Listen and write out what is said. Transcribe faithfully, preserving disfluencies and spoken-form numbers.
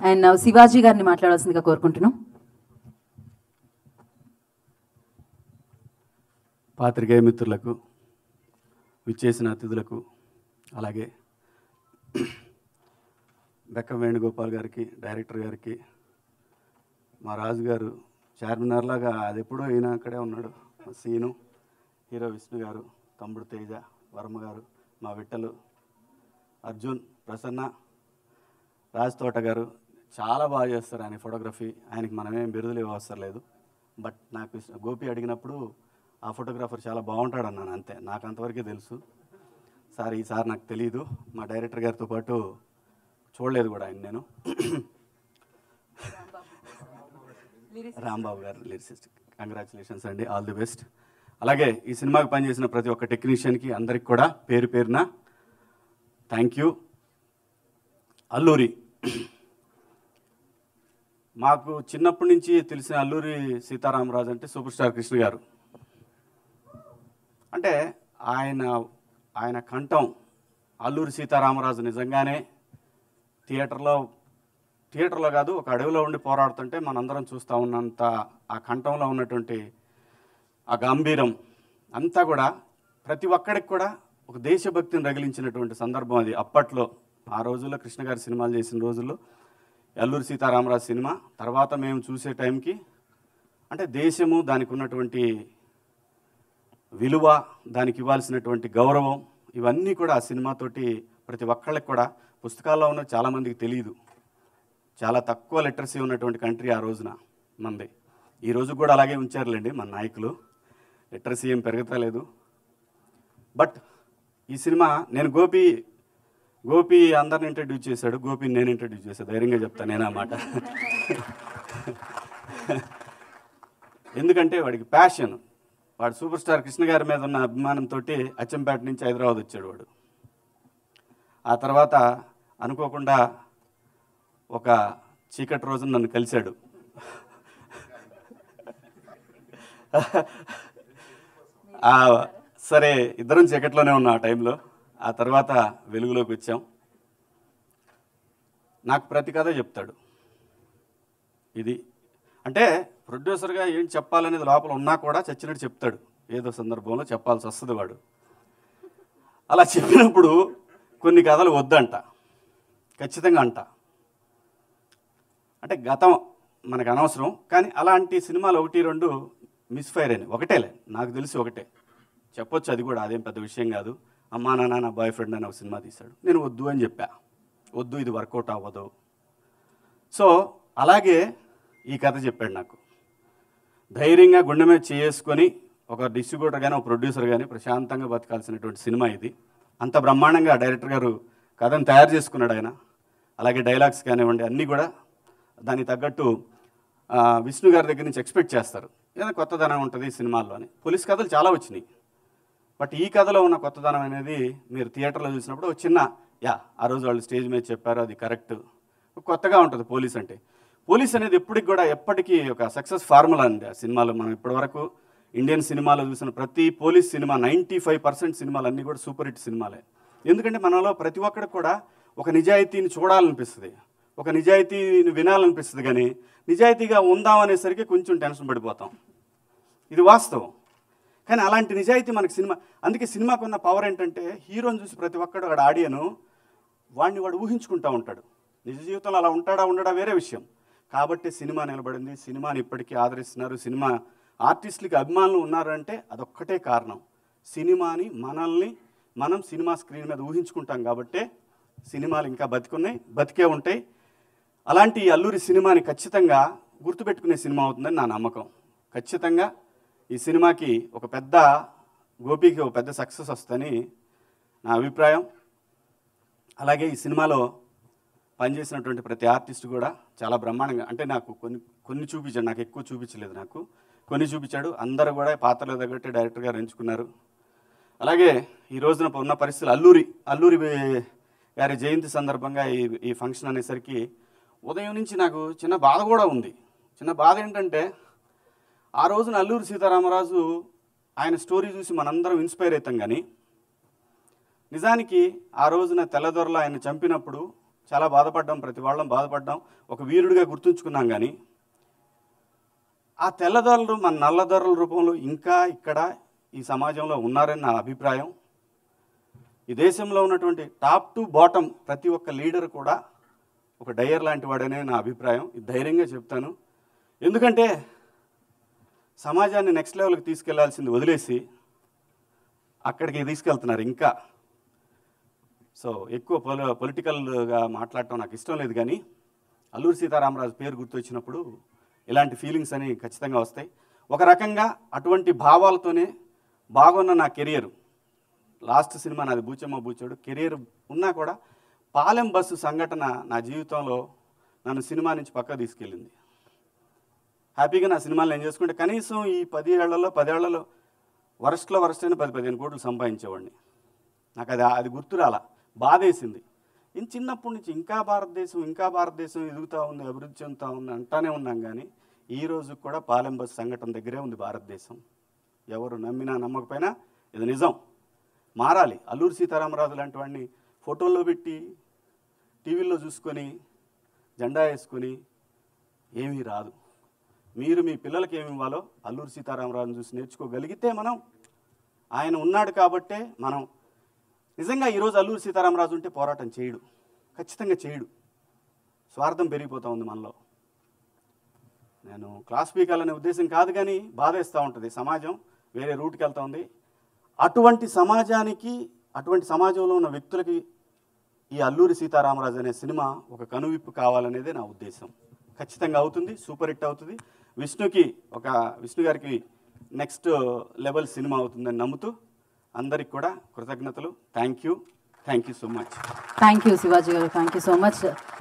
And Shivaji గారిని మాట్లాడాల్సిందిగా కోరుకుంటున్నాం. పాత్రికేయ మిత్రులకు, విచ్చేసిన అతిథులకు, అలాగే బెక్క వేణుగోపాల్ గారికి, డైరెక్టర్ గారికి, మా రాజు గారు చార్మినార్ లాగా అది ఎప్పుడో ఈయన అక్కడే ఉన్నాడు, మా సీను, హీరో విష్ణు గారు, తమ్ముడు తేజ, వర్మ గారు, మా విట్టలు, అర్జున్, ప్రసన్న, రాజ్ తోట గారు చాలా బాగా చేస్తారు ఆయన ఫోటోగ్రఫీ. ఆయనకి మనమేం బిరుదులు ఇవ్వవసరం లేదు. బట్ నాకు గోపి అడిగినప్పుడు ఆ ఫోటోగ్రాఫర్ చాలా బాగుంటాడు అన్నాను, అంతే. నాకు అంతవరకే తెలుసు. సార్ ఈసారి నాకు తెలీదు, మా డైరెక్టర్ గారితో పాటు చూడలేదు కూడా ఆయన నేను. రాంబాబు గారు లిరిసిస్ట్, కంగ్రాచులేషన్స్ అండి, ఆల్ ది బెస్ట్. అలాగే ఈ సినిమాకి పనిచేసిన ప్రతి ఒక్క టెక్నీషియన్కి అందరికి కూడా పేరు పేరున థ్యాంక్ యూ. అల్లూరి మాకు చిన్నప్పటి నుంచి తెలిసిన అల్లూరి సీతారామరాజు అంటే సూపర్ స్టార్ కృష్ణ గారు. అంటే ఆయన ఆయన కంఠం, అల్లూరి సీతారామరాజు నిజంగానే థియేటర్లో థియేటర్లో కాదు ఒక అడవిలో ఉండి పోరాడుతుంటే మనందరం చూస్తూ ఉన్నంత ఆ కంఠంలో ఉన్నటువంటి ఆ గంభీరం అంతా కూడా ప్రతి ఒక్కడికి కూడా ఒక దేశభక్తిని రగిలించినటువంటి సందర్భం అది. అప్పట్లో ఆ రోజుల్లో కృష్ణ గారి సినిమాలు చేసిన రోజుల్లో అల్లూరి సీతారామరాజు సినిమా తర్వాత మేము చూసే టైంకి అంటే దేశము దానికి ఉన్నటువంటి విలువ, దానికి ఇవ్వాల్సినటువంటి గౌరవం, ఇవన్నీ కూడా ఆ సినిమాతోటి ప్రతి ఒక్కళ్ళకి కూడా పుస్తకాల్లో ఉన్న చాలామందికి తెలియదు. చాలా తక్కువ లిటరసీ ఉన్నటువంటి కంట్రీ ఆ రోజున మంది. ఈ రోజు కూడా అలాగే ఉంచారులేండి మన నాయకులు, లిటరసీ ఏం పెరుగుతలేదు. బట్ ఈ సినిమా నేను గోపి గోపి అందరిని ఇంట్రడ్యూస్ చేశాడు, గోపిని నేను ఇంట్రడ్యూస్ చేశాను, ధైర్యంగా చెప్తాను నేను ఆ మాట. ఎందుకంటే వాడికి ప్యాషన్, వాడు సూపర్ స్టార్ కృష్ణ గారి మీద ఉన్న అభిమానంతో అచ్చంపేట నుంచి హైదరాబాద్ వచ్చాడు వాడు. ఆ తర్వాత అనుకోకుండా ఒక చీకటి రోజున నన్ను కలిశాడు. సరే ఇద్దరం చీకట్లోనే ఉన్నాం ఆ టైంలో. ఆ తర్వాత వెలుగులోకి వచ్చాం. నాకు ప్రతి కథ చెప్తాడు. ఇది అంటే ప్రొడ్యూసర్గా ఏం చెప్పాలనేది లోపల ఉన్నా కూడా చచ్చినట్టు చెప్తాడు, ఏదో సందర్భంలో చెప్పాల్సి వస్తుంది వాడు. అలా చెప్పినప్పుడు కొన్ని కథలు వద్దంట, ఖచ్చితంగా అంట. అంటే గతం మనకు అనవసరం, కానీ అలాంటి సినిమాలు ఒకటి రెండు మిస్ఫైర్ అయినాయి. ఒకటేలే నాకు తెలిసి ఒకటే చెప్పొచ్చు, అది కూడా అదేం పెద్ద విషయం కాదు. అమ్మా నాన్న నా బాయ్ ఫ్రెండ్ అని ఒక సినిమా తీశాడు, నేను వద్దు అని చెప్పా, వద్దు ఇది వర్కౌట్ అవ్వదు. సో అలాగే ఈ కథ చెప్పాడు నాకు. ధైర్యంగా గుండె మీద చేసుకొని ఒక డిస్ట్రిబ్యూటర్ కానీ ఒక ప్రొడ్యూసర్ కానీ ప్రశాంతంగా బతకాల్సినటువంటి సినిమా ఇది. అంత బ్రహ్మాండంగా డైరెక్టర్ గారు కథను తయారు చేసుకున్నాడు ఆయన. అలాగే డైలాగ్స్ కానివ్వండి అన్నీ కూడా దానికి తగ్గట్టు విష్ణు గారి దగ్గర నుంచి ఎక్స్పెక్ట్ చేస్తారు, ఏదైనా కొత్తదనం ఉంటుంది ఈ సినిమాల్లో అని. పోలీస్ కథలు చాలా వచ్చినాయి, బట్ ఈ కథలో ఉన్న కొత్తదనం అనేది మీరు థియేటర్లో చూసినప్పుడు ఒక చిన్న యా ఆ రోజు వాళ్ళు స్టేజ్ మీద చెప్పారు, అది కరెక్ట్, కొత్తగా ఉంటుంది. పోలీస్ అంటే పోలీస్ అనేది ఎప్పటికి కూడా ఎప్పటికీ ఒక సక్సెస్ ఫార్ములా అండి ఆ సినిమాలో. మనం ఇప్పటివరకు ఇండియన్ సినిమాలో చూసిన ప్రతి police cinema ninety five percent సినిమాలు అన్నీ కూడా సూపర్ హిట్ సినిమాలే. ఎందుకంటే మనలో ప్రతి ఒక్కడికి కూడా ఒక నిజాయితీని చూడాలనిపిస్తుంది, ఒక నిజాయితీని వినాలనిపిస్తుంది, కానీ నిజాయితీగా ఉందామనేసరికి కొంచెం టెన్షన్ పడిపోతాం. ఇది వాస్తవం. కానీ అలాంటి నిజాయితీ మనకి సినిమా, అందుకే సినిమాకు ఉన్న పవర్ ఏంటంటే హీరోని చూసి ప్రతి ఒక్కడు వాడు ఆడియను వాడిని వాడు ఊహించుకుంటూ ఉంటాడు. నిజ జీవితంలో అలా ఉంటాడా ఉండడా వేరే విషయం. కాబట్టి సినిమా నిలబడింది, సినిమాని ఇప్పటికీ ఆదరిస్తున్నారు, సినిమా ఆర్టిస్టులకి అభిమానులు ఉన్నారంటే అదొక్కటే కారణం. సినిమాని మనల్ని మనం సినిమా స్క్రీన్ మీద ఊహించుకుంటాం కాబట్టే సినిమాలు ఇంకా బతికున్నాయి, బతికే ఉంటాయి. అలాంటి అల్లూరి సినిమాని ఖచ్చితంగా గుర్తుపెట్టుకునే సినిమా అవుతుందని నా నమ్మకం. ఖచ్చితంగా ఈ సినిమాకి ఒక పెద్ద గోపికి ఒక పెద్ద సక్సెస్ వస్తుందని నా అభిప్రాయం. అలాగే ఈ సినిమాలో పనిచేసినటువంటి ప్రతి ఆర్టిస్ట్ కూడా చాలా బ్రహ్మాండంగా, అంటే నాకు కొన్ని కొన్ని చూపించాడు, నాకు ఎక్కువ చూపించలేదు, నాకు కొన్ని చూపించాడు. అందరూ కూడా పాత్రలు తగ్గట్టే డైరెక్టర్ గారు ఎంచుకున్నారు. అలాగే ఈ రోజున ఉన్న పరిస్థితులు అల్లూరి అల్లూరి గారి జయంతి సందర్భంగా ఈ ఈ ఫంక్షన్ అనేసరికి ఉదయం నుంచి నాకు చిన్న బాధ కూడా ఉంది. చిన్న బాధ ఏంటంటే ఆ రోజున అల్లూరి సీతారామరాజు ఆయన స్టోరీ చూసి మనందరం ఇన్స్పైర్ అవుతాం, కానీ నిజానికి ఆ రోజున తెల్లదొరలో ఆయన చంపినప్పుడు చాలా బాధపడ్డాం, ప్రతి వాళ్ళం బాధపడ్డాం, ఒక వీరుడిగా గుర్తుంచుకున్నాం. కానీ ఆ తెల్లదొరలు మన నల్లదొరల రూపంలో ఇంకా ఇక్కడ ఈ సమాజంలో ఉన్నారని నా అభిప్రాయం. ఈ దేశంలో ఉన్నటువంటి టాప్ టు బాటమ్ ప్రతి ఒక్క లీడర్ కూడా ఒక డయర్ లాంటి వాడనే నా అభిప్రాయం. ఇది ధైర్యంగా చెప్తాను. ఎందుకంటే సమాజాన్ని నెక్స్ట్ లెవెల్కి తీసుకెళ్లాల్సింది వదిలేసి అక్కడికి తీసుకెళ్తున్నారు ఇంకా. సో ఎక్కువ పొలి పొలిటికల్గా మాట్లాడటం నాకు ఇష్టం లేదు. కానీ అల్లూరి సీతారామరాజు పేరు గుర్తొచ్చినప్పుడు ఇలాంటి ఫీలింగ్స్ అని ఖచ్చితంగా వస్తాయి. ఒక రకంగా అటువంటి భావాలతోనే బాగున్న నా కెరియర్, లాస్ట్ సినిమా నాది బూచమ్మ బూచోడు, కెరియర్ ఉన్నా కూడా పాలెం బస్సు సంఘటన నా జీవితంలో నన్ను సినిమా నుంచి పక్కకు తీసుకెళ్ళింది. హ్యాపీగా నా సినిమాలు నేను చేసుకుంటే కనీసం ఈ పది ఏళ్లలో పదేళ్లలో వరస్ట్లో వరస్ట్ అయినా పది పదిహేను కోట్లు సంపాదించేవాడిని. నాకు అది అది గుర్తురాల, బాధేసింది. నేను చిన్నప్పటి నుంచి ఇంకా భారతదేశం ఇంకా భారతదేశం ఎదుగుతూ ఉంది, అభివృద్ధి చెందుతూ ఉంది అంటానే ఉన్నాం. కానీ ఈ రోజు కూడా పాలెం బస్సు సంఘటన దగ్గరే ఉంది భారతదేశం. ఎవరు నమ్మినా నమ్మకపోయినా ఇది నిజం. మారాలి. అల్లూరి సీతారామరాజు లాంటి వాడిని ఫోటోల్లో పెట్టి టీవీల్లో చూసుకొని జెండా వేసుకొని ఏమీ రాదు. మీరు మీ పిల్లలకి ఏమి ఇవ్వాలో అల్లూరి సీతారామరాజుని చూసి నేర్చుకోగలిగితే మనం, ఆయన ఉన్నాడు కాబట్టే మనం నిజంగా ఈరోజు అల్లూరి సీతారామరాజు ఉంటే పోరాటం చేయడు, ఖచ్చితంగా చేయడు. స్వార్థం పెరిగిపోతూ ఉంది మనలో. నేను క్లాస్ పీకాలనే ఉద్దేశం కాదు, కానీ బాధేస్తూ ఉంటుంది. సమాజం వేరే రూట్కి వెళ్తూ ఉంది. అటువంటి సమాజానికి, అటువంటి సమాజంలో ఉన్న వ్యక్తులకి ఈ అల్లూరి సీతారామరాజు అనే సినిమా ఒక కనువిప్పు కావాలనేదే నా ఉద్దేశం. ఖచ్చితంగా అవుతుంది, సూపర్ హిట్ అవుతుంది. విష్ణుకి ఒక విష్ణు గారికి నెక్స్ట్ లెవెల్ సినిమా అవుతుందని నమ్ముతూ అందరికి కూడా కృతజ్ఞతలు. Thank you thank you so much. Thank you Shivaji garu, thank you so much.